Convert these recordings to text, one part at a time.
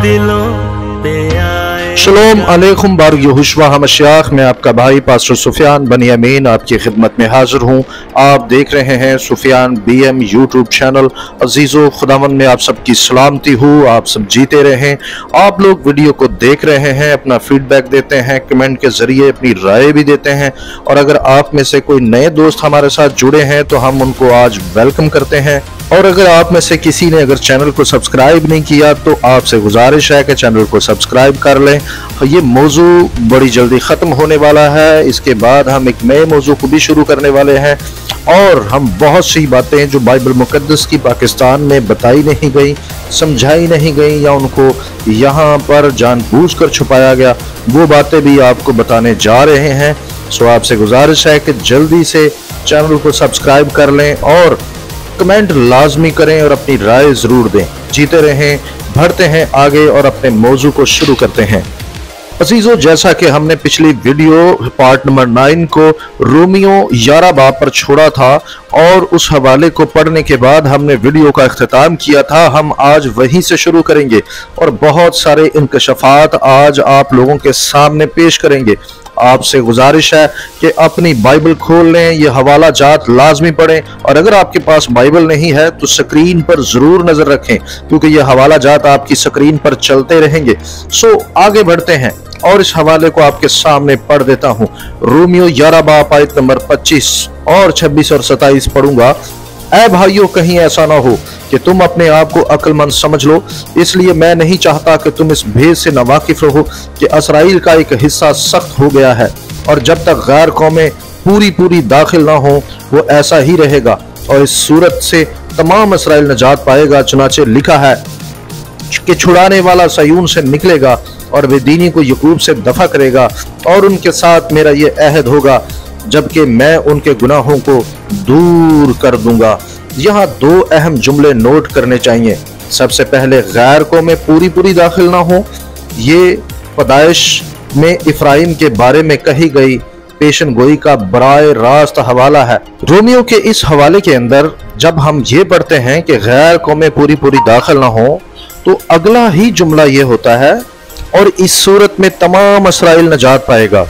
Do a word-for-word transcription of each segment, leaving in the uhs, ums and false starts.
दिलों पे आए। शलोम अलैकुम बार यहोशुआ हमशाख, मैं आपका भाई पास्टर सुफियान बनी अमीन आपकी खिदमत में हाजिर हूँ। आप देख रहे हैं Sufiyan B M YouTube channel. अजीज़ो, खुदावन में आप सबकी सलामती हो, आप सब जीते रहें। आप लोग वीडियो को देख रहे हैं, अपना फीडबैक देते हैं, कमेंट के जरिए अपनी राय भी देते हैं, और अगर आप में से कोई नए दोस्त हमारे साथ जुड़े हैं तो हम उनको आज वेलकम करते हैं। और अगर आप में से किसी ने अगर चैनल को सब्सक्राइब नहीं किया तो आपसे गुजारिश है कि चैनल को सब्सक्राइब कर लें। ये मौजू बड़ी जल्दी ख़त्म होने वाला है, इसके बाद हम एक नए मौजू को भी शुरू करने वाले हैं, और हम बहुत सी बातें जो बाइबल मुकद्दस की पाकिस्तान में बताई नहीं गई, समझाई नहीं गई, या उनको यहाँ पर जानबूझकर छुपाया गया, वो बातें भी आपको बताने जा रहे हैं। सो आपसे गुजारिश है कि जल्दी से चैनल को सब्सक्राइब कर लें और कमेंट लाजमी करें और अपनी राय ज़रूर दें। जीते रहें, बढ़ते हैं आगे और अपने मौजू को शुरू करते हैं। अजीजों, जैसा कि हमने पिछली वीडियो पार्ट नंबर नाइन को रोमियो ग्यारह बाब पर छोड़ा था और उस हवाले को पढ़ने के बाद हमने वीडियो का इख्तिताम किया था, हम आज वहीं से शुरू करेंगे और बहुत सारे इंकशाफात आज आप लोगों के सामने पेश करेंगे। आपसे गुजारिश है कि अपनी बाइबल खोल लें, ये हवाला जात लाजमी पढ़ें, और अगर आपके पास बाइबल नहीं है तो स्क्रीन पर जरूर नजर रखें, क्योंकि ये हवाला जात आपकी स्क्रीन पर चलते रहेंगे। सो आगे बढ़ते हैं और इस हवाले को आपके सामने पढ़ देता हूँ। रोमियो ग्यारह बाब आयत नंबर पच्चीस और छब्बीस और सताईस पढ़ूंगा। ऐ भाइयों, कहीं ऐसा ना हो कि तुम अपने आप को अक्लमंद समझ लो, इसलिए मैं नहीं चाहता कि तुम इस भेद से नावाकिफ रहो कि इसराइल का एक हिस्सा सख्त हो गया है, और जब तक गैर कौमें पूरी पूरी दाखिल ना हो वो ऐसा ही रहेगा, और इस सूरत से तमाम इसराइल निजात पाएगा। चुनाचे लिखा है कि छुड़ाने वाला सयून से निकलेगा और बेदीनी को यकूब से दफा करेगा, और उनके साथ मेरा ये अहद होगा जबकि मैं उनके गुनाहों को दूर कर दूंगा। यहाँ दो अहम जुमले नोट करने चाहिए। सबसे पहले, गैर को में पूरी पूरी दाखिल ना हो, ये पैदाइश में इफ्राइम के बारे में कही गई पेशन गोई का बराए रास्त हवाला है। रोमियो के इस हवाले के अंदर जब हम ये पढ़ते हैं कि गैर को में पूरी पूरी दाखिल ना हो, तो अगला ही जुमला ये होता है, और इस सूरत में तमाम इसराइल नजात पाएगा।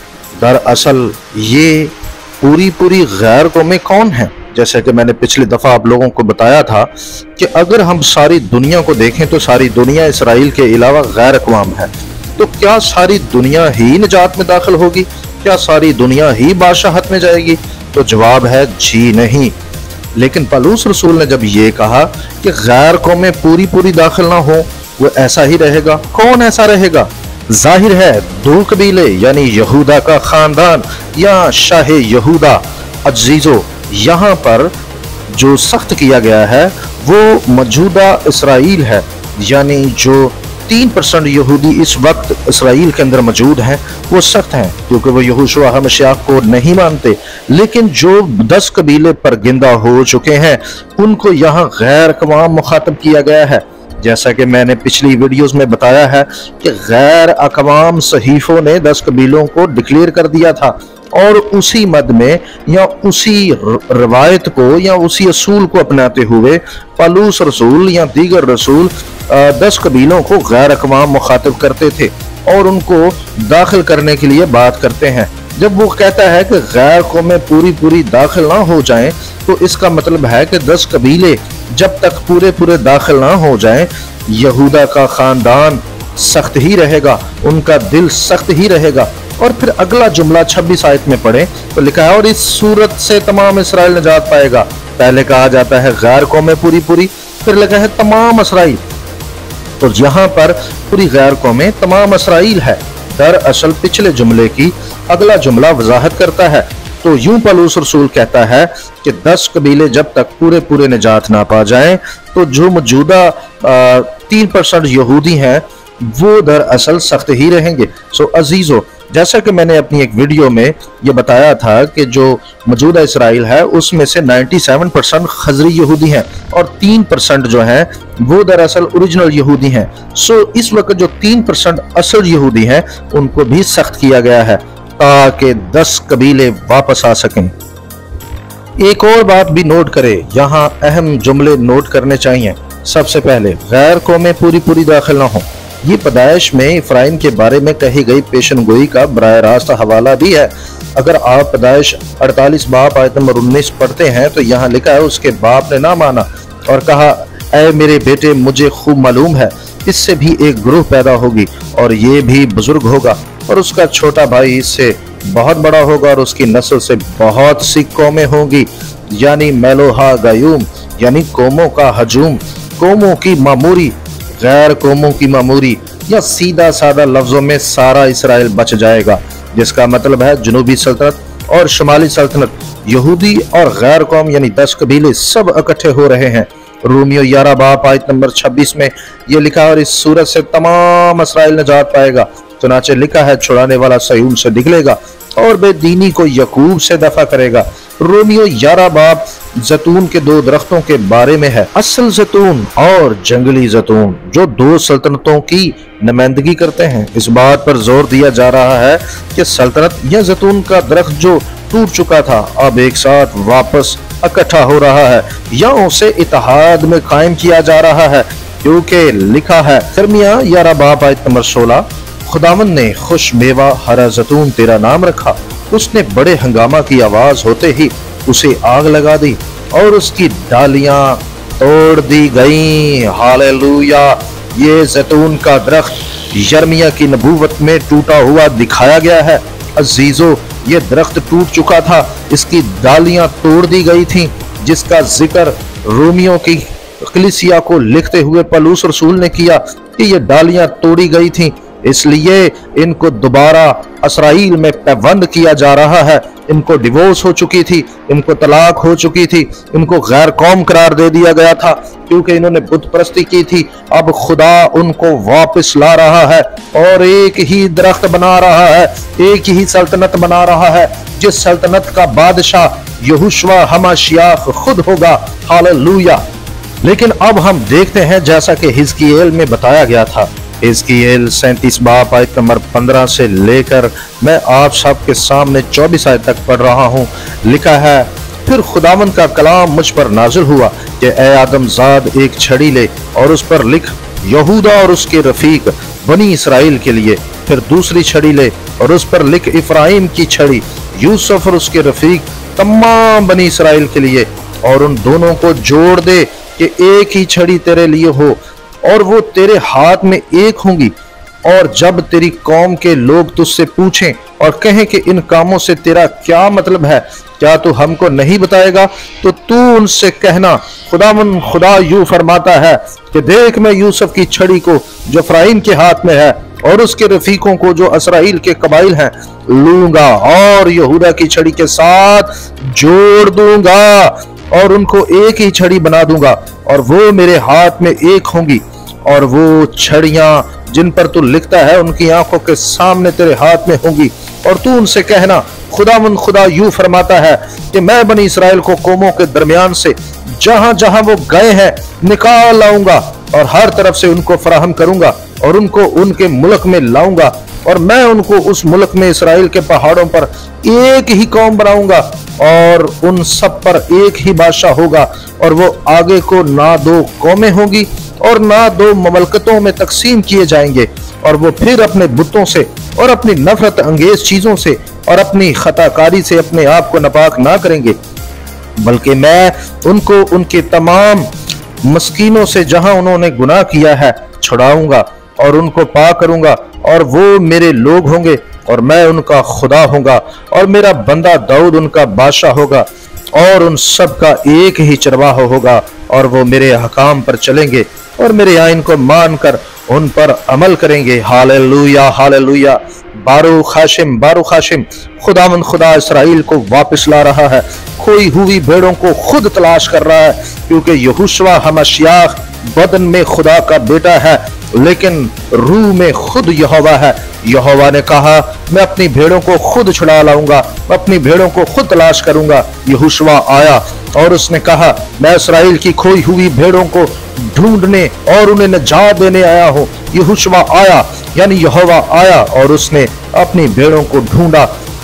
दरअसल ये पूरी पूरी गैर कौमें कौन है? जैसे कि मैंने पिछली दफ़ा आप लोगों को बताया था कि अगर हम सारी दुनिया को देखें तो सारी दुनिया इसराइल के अलावा गैर अक़वाम है। तो क्या सारी दुनिया ही निजात में दाखिल होगी? क्या सारी दुनिया ही बादशाहत में जाएगी? तो जवाब है जी नहीं। लेकिन पौलुस रसूल ने जब ये कहा कि गैर कौमें पूरी पूरी दाखिल ना हो, वो ऐसा ही रहेगा। कौन ऐसा रहेगा? जाहिर है दो कबीले यानी यहूदा का खानदान या शाह यहूदा। अजीजो, यहाँ पर जो सख्त किया गया है वो मौजूदा इसराइल है, यानी जो तीन परसेंट यहूदी इस वक्त इसराइल के अंदर मौजूद हैं वो सख्त हैं, क्योंकि वो यहोशुआ हमशाख को नहीं मानते। लेकिन जो दस कबीले परगिंदा हो चुके हैं उनको यहाँ गैर अक़वाम मुखातब किया गया है। जैसा कि मैंने पिछली वीडियोस में बताया है कि गैर अक़वाम सहीफों ने दस कबीलों को डिक्लेयर कर दिया था, और उसी मद में या उसी रवायत को या उसी असूल को अपनाते हुए पौलुस रसूल या दीगर रसूल दस कबीलों को गैर अक़वाम मुखातब करते थे और उनको दाखिल करने के लिए बात करते हैं। जब वो कहता है कि गैर कौमें पूरी पूरी दाखिल ना हो जाएं, तो इसका मतलब है कि दस कबीले जब तक पूरे पूरे दाखिल ना हो जाएं, यहूदा का खानदान सख्त ही रहेगा, उनका दिल सख्त ही रहेगा। और फिर अगला जुमला छब्बीस आयत में पढ़े तो लिखा है, और इस सूरत से तमाम इसराइल निजात पाएगा। पहले कहा जाता है गैर कौमें पूरी पूरी, फिर लिखा है तमाम इसराइल। तो यहाँ पर पूरी गैर कौमें तमाम इसराइल है। दरअसल पिछले जुमले की अगला जुमला वजाहत करता है। तो यूं पौलुस रसूल कहता है कि दस कबीले जब तक पूरे पूरे निजात ना पा जाएं, तो जो मौजूदा तीन परसेंट यहूदी हैं वो दरअसल सख्त ही रहेंगे। सो अजीजों, जैसा कि मैंने अपनी एक वीडियो में ये बताया था कि जो मौजूदा इसराइल है उसमें से सत्तानवे परसेंट खजरी यहूदी हैं और तीन परसेंट जो हैं वो दरअसल ओरिजिनल यहूदी हैं। सो इस वक्त जो तीन परसेंट असल यहूदी हैं उनको भी सख्त किया गया है ताकि दस कबीले वापस आ सकें। एक और बात भी नोट करें, यहाँ अहम जुमले नोट करने चाहिए। सबसे पहले, गैर कौमें पूरी पूरी दाखिल ना हो, ये पैदाइश में इफ्राइम के बारे में कही गई पेशन गोई का बराह रास्त हवाला भी है। अगर आप पैदाइश अड़तालीस बाप आयत नंबर उन्नीस पढ़ते हैं तो यहाँ लिखा है, उसके बाप ने ना माना और कहा, ऐ मेरे बेटे, मुझे खूब मालूम है इससे भी एक ग्रोह पैदा होगी और ये भी बुजुर्ग होगा और उसका छोटा भाई इससे बहुत बड़ा होगा और उसकी नस्ल से बहुत सी कौमें होंगी, यानी मेलोहा गयूम, यानी कौमों का हजूम, कौमों की मामूरी, गैर कौमों की मामूरी, या सीधा साधा लफ्जों में सारा इसराइल बच जाएगा, जिसका मतलब है जनूबी सल्तनत और शुमाली सल्तनत, यहूदी और गैर कौम यानी दस कबीले सब इकट्ठे हो रहे हैं। रोमियो ग्यारह बाप आयत नंबर छब्बीस में यह लिखा, और इस सूरत से तमाम इसराइल निजात पाएगा। चुनाचे लिखा है, छुड़ाने वाला सयून से निकलेगा और बेदीनी को यकूब से दफा करेगा। रोमियो ग्यारह बाप जैतून के दो दरख्तों के बारे में है, असल जैतून और जंगली जैतून, जो दो सल्तनतों की नुमाइंदगी करते हैं। इस बात पर जोर दिया जा रहा है कि सल्तनत या जैतून का दरख्त जो टूट चुका था अब एक साथ वापस इकट्ठा हो रहा है या उसे इत्तेहाद में कायम किया जा रहा है, क्योंकि लिखा है यिर्मयाह ग्यारह बाप आयत नंबर सोलह, खुदावन ने खुश मेवा हरा जैतून तेरा नाम रखा, उसने बड़े हंगामा की आवाज होते ही उसे आग लगा दी और उसकी डालियां तोड़ दी गईं। हालेलुया। ये जैतून का दरख्त यिर्मयाह की नबूवत में टूटा हुआ दिखाया गया है। अजीजों, ये दरख्त टूट चुका था, इसकी डालियां तोड़ दी गई थीं, जिसका जिक्र रोमियो की कलीसिया को लिखते हुए पौलुस रसूल ने किया कि ये डालियां तोड़ी गई थीं, इसलिए इनको दोबारा इसराइल में पैबंद किया जा रहा है। इनको डिवोर्स हो चुकी थी, इनको तलाक हो चुकी थी, इनको गैर कौम करार दे दिया गया था क्योंकि इन्होंने बुत परस्ती की थी। अब खुदा उनको वापस ला रहा है और एक ही दरख्त बना रहा है, एक ही सल्तनत बना रहा है, जिस सल्तनत का बादशाह यहोशुआ हमाशियाह खुद होगा। हालेलुया। लेकिन अब हम देखते हैं, जैसा कि हिजकियेल में बताया गया था, हिजकियेल सैंतीस बाप आयत नंबर पंद्रह से लेकर मैं आप सबके सामने चौबीस आयत तक पढ़ रहा हूँ। लिखा है, फिर खुदावंद का कलाम मुझ पर नाजिल हुआ कि ए आदमजाद, एक छड़ी ले और उस पर लिख, यहूदा और उसके रफीक बनी इसराइल के लिए। फिर दूसरी छड़ी ले और उस पर लिख, इफ्राइम की छड़ी, यूसुफ और उसके रफीक तमाम बनी इसराइल के लिए, और उन दोनों को जोड़ दे कि एक ही छड़ी तेरे लिए हो और वो तेरे हाथ में एक होंगी। और जब तेरी कौम के लोग तुझसे पूछें और कहें कि इन कामों से तेरा क्या मतलब है, क्या तू हमको नहीं बताएगा, तो तू उनसे कहना, खुदावन खुदा यूं फरमाता है कि देख, मैं यूसुफ की छड़ी को जो इफ्राइम के हाथ में है और उसके रफीकों को जो इसराइल के कबाइल हैं लूंगा और यहूदा की छड़ी के साथ जोड़ दूंगा और उनको एक ही छड़ी बना दूंगा और वो मेरे हाथ में एक होंगी। और वो छड़ियां जिन पर तू लिखता है उनकी आंखों के सामने तेरे हाथ में होंगी। और तू उनसे कहना, खुदावंद खुदा यूं फरमाता है कि मैं बनी इसराइल को कौमों के दरमियान से जहां जहां वो गए हैं निकाल लाऊंगा और हर तरफ से उनको फराहम करूंगा और उनको उनके मुल्क में लाऊंगा, और मैं उनको उस मुल्क में इसराइल के पहाड़ों पर एक ही कौम बनाऊंगा और उन सब पर एक ही बादशाह होगा। और वो आगे को ना दो कौमें होंगी और ना दो ममलकतों में तकसीम किए जाएंगे, और वो फिर अपने बुतों से और अपनी नफरत अंगेज चीजों से और अपनी खताकारी से अपने आप को नापाक ना करेंगे, बल्कि मैं उनको उनके तमाम मस्कीनों से जहां उन्होंने गुनाह किया है छुड़ाऊंगा और उनको पाक करूंगा, और वो मेरे लोग होंगे और मैं उनका खुदा होऊंगा, और मेरा बंदा दाऊद उनका बादशाह होगा, और उन सब का एक ही चरवाहा होगा, और वो मेरे हकाम पर चलेंगे और मेरे आइन को मानकर उन पर अमल करेंगे। Hallelujah, hallelujah. बारू खाशिम, बारू खाशिम, खुदावंद खुदा इसराइल को वापस ला रहा है, खोई हुई भेड़ों को खुद तलाश कर रहा है, क्योंकि यहोशुआ हमाशियाह बदन में खुदा का बेटा है लेकिन रूह में खुद यहोवा है। यहोवा ने कहा, मैं अपनी भेड़ों को खुद छुड़ा लाऊंगा, मैं अपनी भेड़ों को खुद तलाश करूंगा। यहोशुआ आया और उसने कहा, मैं इसराइल की खोई हुई भेड़ों को ढूंढने और उन्हें निजात देने आया हूँ। यहोशुआ आया यानी यहोवा आया और उसने अपनी भेड़ों को ढूंढा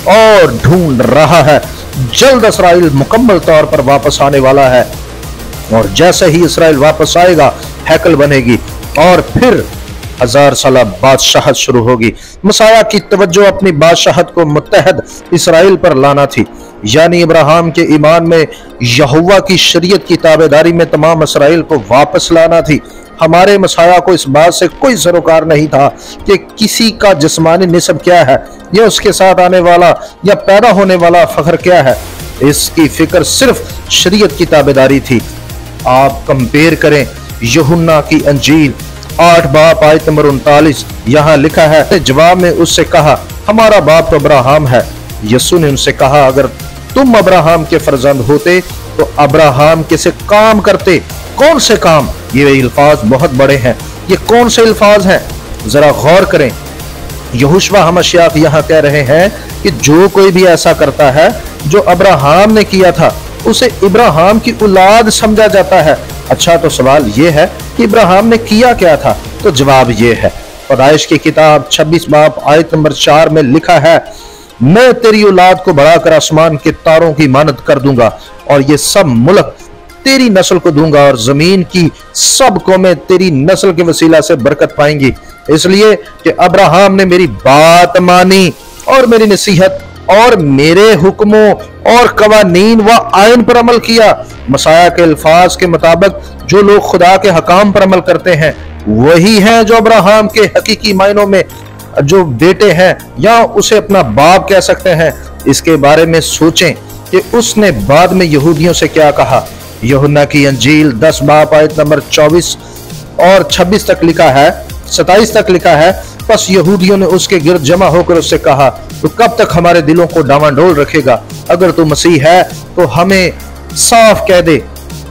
और ढूंढ रहा है। जल्द इसराइल मुकम्मल तौर पर वापस आने वाला है, और जैसे ही इसराइल वापस आएगा हैकल बनेगी और फिर हजार साल बादशाहत शुरू होगी। मसाया की तवज्जो अपनी बादशाहत को मुत्तहद इसराइल पर लाना थी, यानी इब्राहिम के ईमान में यहोवा की शरीयत की ताबेदारी में तमाम इसराइल को वापस लाना थी। हमारे मसाया को इस बात से कोई सरोकार नहीं था कि किसी का जिस्मानी निस्ब क्या है या उसके साथ आने वाला या पैदा होने वाला फख्र क्या है। इसकी फिक्र सिर्फ शरीयत की ताबेदारी थी। आप कंपेयर करें यूहन्ना की अंजील आठ बाप आयत नंबर उनतालीस, यहाँ लिखा है, जवाब में उससे कहा हमारा बाप तो अब्राहम है। यीशु ने उनसे कहा अगर तुम अब्राहम के फर्जंद होते तो अब्राहम कैसे काम करते। कौन से काम? ये अल्फाज बहुत बड़े हैं। ये कौन से अल्फाज हैं? जरा गौर करें। यहोशुआ हमशयाह यहाँ कह रहे हैं कि जो कोई भी ऐसा करता है जो अब्राहम ने किया था उसे इब्राहिम की औलाद समझा जाता है। अच्छा, तो सवाल ये है कि इब्राहिम ने किया क्या था? तो जवाब ये है, पैदाइश की किताब छब्बीस बाब आयत नंबर चार में लिखा है, मैं तेरी औलाद को बढ़ाकर आसमान के तारों की मानद कर दूंगा और ये सब मुल्क तेरी नस्ल को दूंगा और जमीन की सब कौमें तेरी नस्ल के वसीला से बरकत पाएंगी, इसलिए कि अब्राहम ने मेरी बात मानी और मेरी नसीहत और मेरे हुक्मों और कवानीन व आयन पर अमल किया। मसाया के अल्फाज के मुताबिक जो लोग खुदा के हकाम पर अमल करते हैं वही हैं जो अब्राहम के हकीकी मायनों में जो बेटे हैं या उसे अपना बाप कह सकते हैं। इसके बारे में सोचें कि उसने बाद में यहूदियों से क्या कहा। यूहन्ना की अंजील दस बाब आयत नंबर चौबीस और छब्बीस तक लिखा है, सताइस तक लिखा है, बस यहूदियों ने उसके गिर्द जमा होकर उससे कहा तो कब तक हमारे दिलों को डामाडोल रखेगा? अगर तू मसीह है तो हमें साफ कह दे।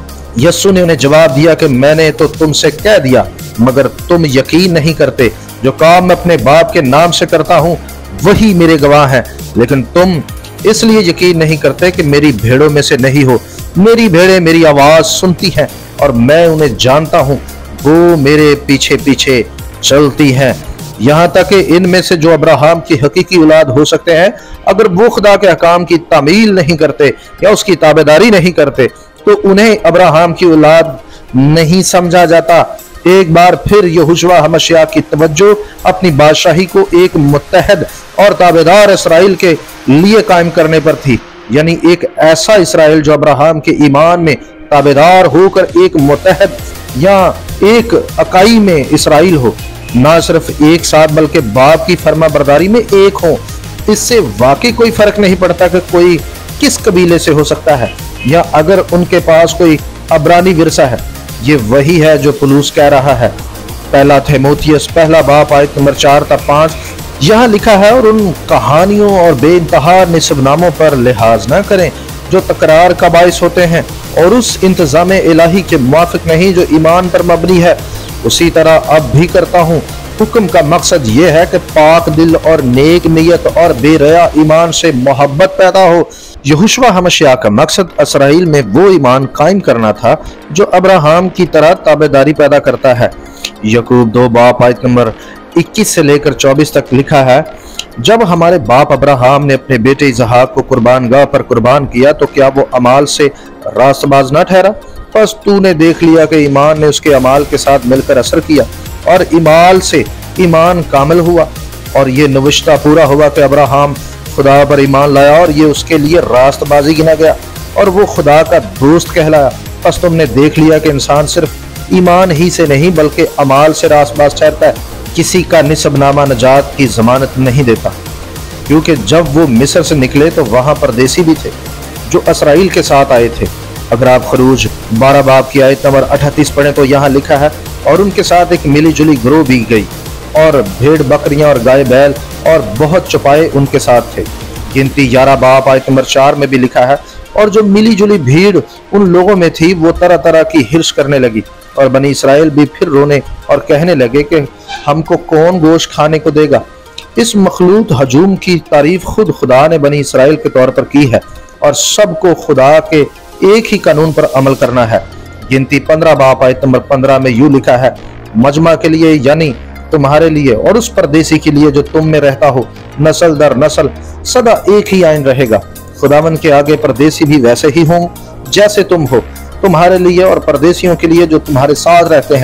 यीशु ने उन्हें जवाब दिया कि मैंने तो तुमसे कह दिया मगर तुम यकीन नहीं करते। जो काम मैं अपने बाप के नाम से करता हूँ वही मेरे गवाह हैं, लेकिन तुम इसलिए यकीन नहीं करते कि मेरी भेड़ों में से नहीं हो। मेरी भेड़ें मेरी आवाज सुनती हैं और मैं उन्हें जानता हूँ, वो मेरे पीछे पीछे चलती हैं। यहाँ तक कि इनमें से जो अब्राहम की हकीकी औलाद हो सकते हैं, अगर वो खुदा के हकाम की तामील नहीं करते या उसकी ताबेदारी नहीं करते तो उन्हें अब्राहम की औलाद नहीं समझा जाता। एक बार फिर यहोशुआ हमशयाह की तवज्जो अपनी बादशाही को एक मुत्तहद और ताबेदार इसराइल के लिए कायम करने पर थी, यानी एक ऐसा इसराइल जो अब्राहम के ईमान में ताबेदार होकर एक मुत्तहद या एक अकाई में इसराइल हो, ना सिर्फ एक साथ बल्कि बाप की फर्मा बरदारी में एक हो। इससे वाकई कोई फर्क नहीं पड़ता कि कोई किस कबीले से हो सकता है या अगर उनके पास कोई अब्रानी विरसा है। ये वही है जो पुलूस कह रहा है। पहला थिमोथियस पहला बाप आयत नंबर चार तक पांच यहाँ लिखा है, और उन कहानियों और बेइंतहा निस्बनामों पर लिहाज न करें जो तकरार का बाइस होते हैं और उस इंतजाम इलाही के मुवाफिक नहीं जो ईमान पर मबनी है। उसी तरह अब भी करता हूँ। हुक्म का मकसद ये है कि पाक दिल और नेक नीयत और बेरया ईमान से मोहब्बत पैदा हो। यहोशुआ हमशयाह का मकसद इसराइल में वो ईमान कायम करना था जो अब्राहम की तरह ताबेदारी पैदा करता है। यकूब दो बाप आयत नंबर इक्कीस से लेकर चौबीस तक लिखा है, जब हमारे बाप अब्राहम ने अपने बेटे इसहाक को कुर्बानगाह पर कुर्बान किया तो क्या वो अमाल से रास्तबाज न ठहरा? बस तूने देख लिया कि ईमान ने उसके अमाल के साथ मिलकर असर किया और ईमाल से ईमान कामिल हुआ और ये नविश्ता पूरा हुआ कि अब्राहम खुदा पर ईमान लाया और ये उसके लिए रास्तबाजी गिना गया और वो खुदा का दोस्त कहलाया। बस तुमने देख लिया कि इंसान सिर्फ ईमान ही से नहीं बल्कि अमाल से रास्तबाज ठहरता है। किसी का निसबनामा नजात की जमानत नहीं देता, क्योंकि जब वो मिस्र से निकले तो वहां परदेसी भी थे जो इसराइल के साथ आए थे। अगर आप खरूज बारह बाब की आयत नंबर अठतीस पढ़ें तो यहाँ लिखा है, और उनके साथ एक मिली जुली गिरोह भी गई और भेड़ बकरियां और गाय बैल और बहुत चौपाए उनके साथ थे। गिनती ग्यारह बाब आयत नंबर चार में भी लिखा है, और जो मिली जुली भीड़ उन लोगों में थी वो तरह तरह की हिर्स करने लगी और बनी इसराइल भी फिर रोने और कहने लगे कि हमको कौन गोश्त खाने को देगा। इस मखलूत हजूम की तारीफ खुद खुदा ने बनी इसराइल के तौर पर की है और सबको खुदा के एक ही कानून पर अमल करना है। गिनती पंद्रह बाब आयत नंबर पंद्रह में यूं लिखा है, मजमा के लिए यानी तुम्हारे लिए और उस परदेसी के लिए जो तुम में रहता हो, नस्ल दर नस्ल सदा एक ही आइन रहेगा। खुदावन के आगे परदेसी भी वैसे ही हों जैसे तुम हो, तुम्हारे लिए और परदेसियों के लिए जो तुम्हारे साथ रहते हैं।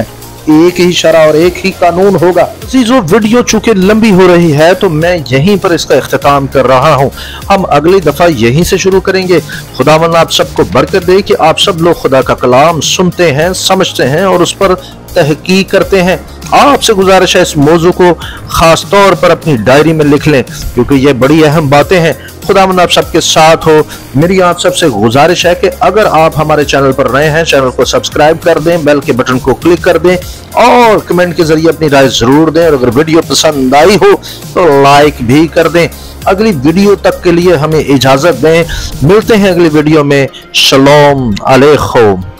एक ही शरा और एक ही कानून होगा। अजीजों, वीडियो चूंकि लंबी हो रही है तो मैं यहीं पर इसका इख्तिताम कर रहा हूँ। हम अगली दफा यहीं से शुरू करेंगे। खुदावंद आप सबको बरकत दे कि आप सब लोग खुदा का कलाम सुनते हैं, समझते हैं और उस पर तहकीक करते हैं। आपसे गुजारिश है इस मौजू को खास तौर पर अपनी डायरी में लिख लें, क्योंकि ये बड़ी अहम बातें हैं। खुदावंद आप सबके साथ हो। मेरी आप सबसे गुजारिश है कि अगर आप हमारे चैनल पर नए हैं, चैनल को सब्सक्राइब कर दें, बेल के बटन को क्लिक कर दें और कमेंट के जरिए अपनी राय जरूर दें। और अगर वीडियो पसंद आई हो तो लाइक भी कर दें। अगली वीडियो तक के लिए हमें इजाजत दें। मिलते हैं अगली वीडियो में। शलोम अलैकुम।